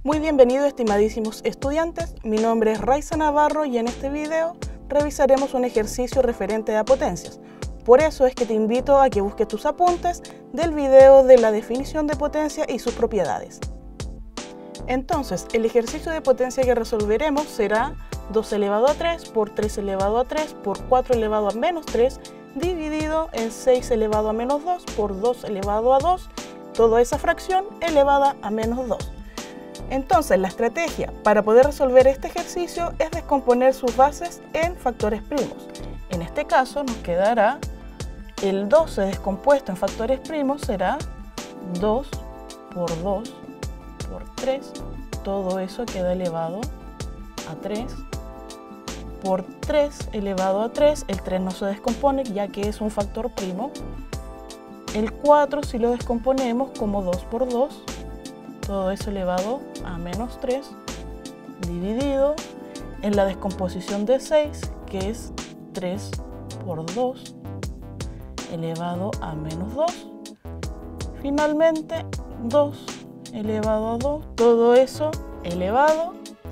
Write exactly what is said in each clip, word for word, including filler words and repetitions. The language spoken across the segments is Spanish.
Muy bienvenidos, estimadísimos estudiantes. Mi nombre es Raiza Navarro y en este video revisaremos un ejercicio referente a potencias. Por eso es que te invito a que busques tus apuntes del video de la definición de potencia y sus propiedades. Entonces, el ejercicio de potencia que resolveremos será dos elevado a tres por tres elevado a tres por cuatro elevado a menos tres dividido en seis elevado a menos dos por dos elevado a dos, toda esa fracción elevada a menos dos. Entonces, la estrategia para poder resolver este ejercicio es descomponer sus bases en factores primos. En este caso nos quedará el doce descompuesto en factores primos será dos por dos por tres, todo eso queda elevado a tres, por tres elevado a tres, el tres no se descompone ya que es un factor primo. El cuatro si lo descomponemos como dos por dos, todo eso elevado a menos tres, dividido en la descomposición de seis, que es tres por dos, elevado a menos dos. Finalmente, dos elevado a dos, todo eso elevado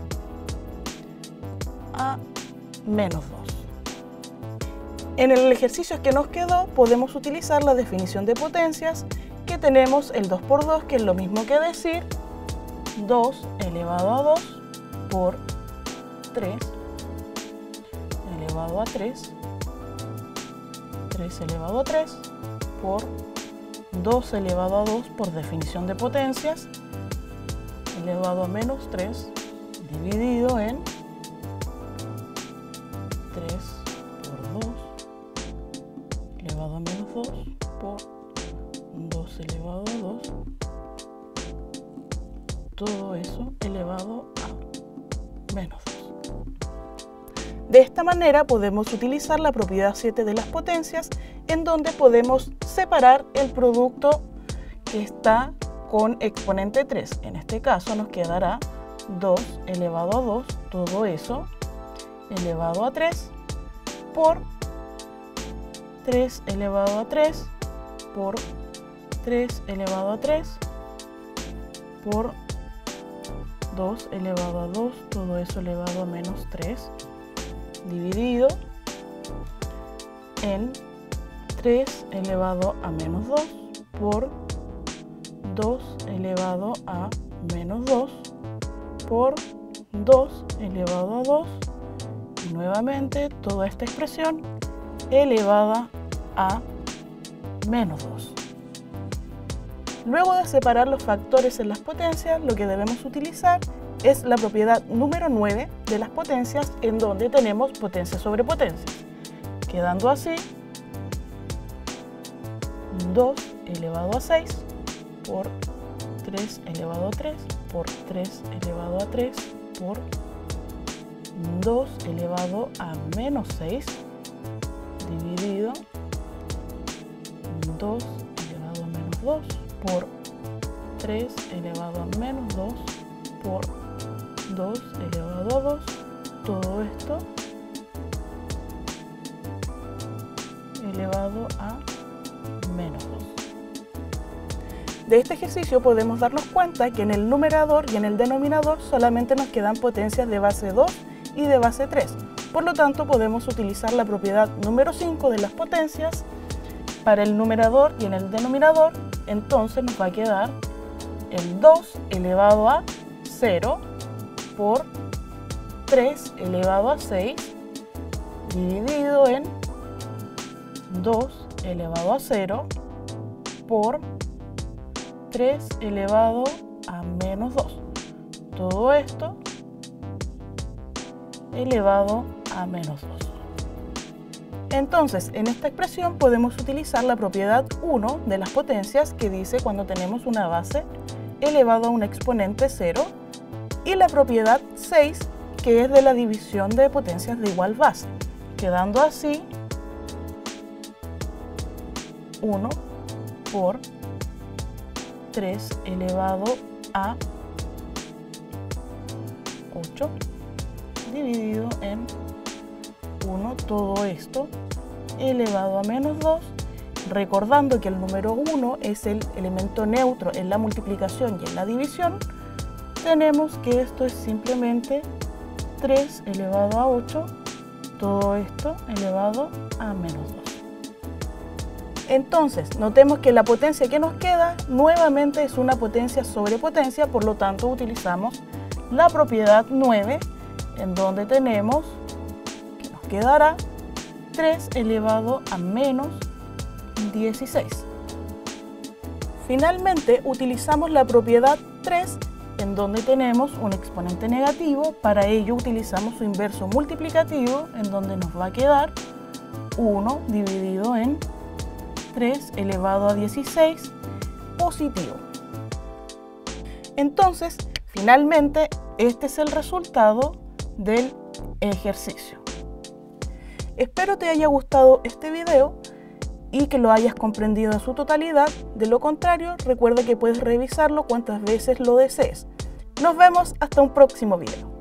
a menos dos. En el ejercicio que nos quedó, podemos utilizar la definición de potencias, que tenemos el dos por dos, que es lo mismo que decir dos elevado a dos por tres elevado a tres, tres elevado a tres por dos elevado a dos por definición de potencias, elevado a menos tres, dividido en tres por dos, elevado a menos dos por dos elevado a dos, todo eso elevado a menos dos. De esta manera podemos utilizar la propiedad siete de las potencias, en donde podemos separar el producto que está con exponente tres. En este caso nos quedará dos elevado a dos, todo eso elevado a tres, por tres elevado a tres, por tres elevado a tres, por dos elevado a dos, todo eso elevado a menos tres, dividido en tres elevado a menos dos por dos elevado a menos dos por dos elevado a dos, y nuevamente toda esta expresión elevada a menos dos. Luego de separar los factores en las potencias, lo que debemos utilizar es la propiedad número nueve de las potencias, en donde tenemos potencia sobre potencias, quedando así dos elevado a seis por tres elevado a tres por tres elevado a tres por dos elevado a menos seis, dividido dos elevado a menos dos por tres elevado a menos dos por dos elevado a dos, todo esto elevado a menos dos. De este ejercicio podemos darnos cuenta que en el numerador y en el denominador solamente nos quedan potencias de base dos y de base tres. Por lo tanto, podemos utilizar la propiedad número cinco de las potencias para el numerador y en el denominador. Entonces nos va a quedar el dos elevado a cero por tres elevado a seis, dividido en dos elevado a cero por tres elevado a menos dos. Todo esto elevado a menos dos. Entonces, en esta expresión podemos utilizar la propiedad uno de las potencias, que dice cuando tenemos una base elevado a un exponente cero, y la propiedad seis, que es de la división de potencias de igual base, quedando así uno por tres elevado a ocho, dividido en uno, todo esto elevado a menos dos, recordando que el número uno es el elemento neutro en la multiplicación y en la división, tenemos que esto es simplemente tres elevado a ocho, todo esto elevado a menos dos. Entonces, notemos que la potencia que nos queda nuevamente es una potencia sobre potencia, por lo tanto utilizamos la propiedad nueve, en donde tenemos que nos quedará tres elevado a menos dieciséis. Finalmente, utilizamos la propiedad tres, en donde tenemos un exponente negativo. Para ello utilizamos su inverso multiplicativo, en donde nos va a quedar uno dividido en tres elevado a dieciséis positivo. Entonces, finalmente, este es el resultado del ejercicio. Espero te haya gustado este video y que lo hayas comprendido en su totalidad. De lo contrario, recuerda que puedes revisarlo cuantas veces lo desees. Nos vemos hasta un próximo video.